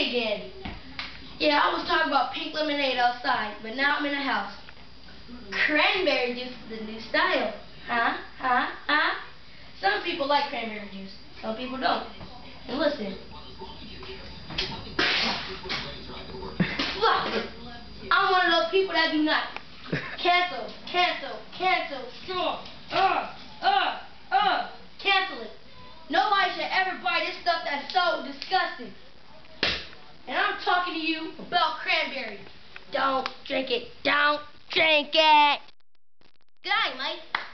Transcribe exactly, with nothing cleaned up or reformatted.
again. Yeah, I was talking about pink lemonade outside, but now I'm in a house. Cranberry juice is the new style. Huh? Huh? Huh? Some people like cranberry juice. Some people don't. And listen. Look, I'm one of those people that do not cancel, cancel, cancel, strong. Uh, uh, uh, cancel it. Nobody should ever buy this stuff that's so disgusting. And I'm talking to you about cranberry. Don't drink it. Don't drink it. Good night, Mike.